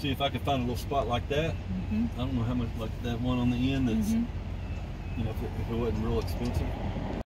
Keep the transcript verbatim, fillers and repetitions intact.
see if I could find a little spot like that. Mm-hmm. I don't know how much, like that one on the end that's, Mm-hmm. you know, if it, if it wasn't real expensive.